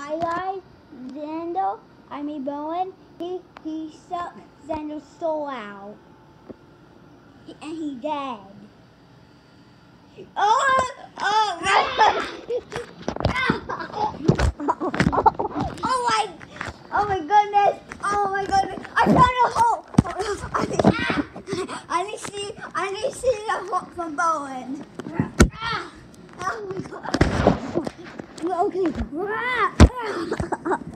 Hi guys, Bowen. He sucked Xander's soul out. And he dead. Oh my oh my goodness. Oh my goodness. I found a hole. I need to see the hole from Bowen. Oh my god. Okay.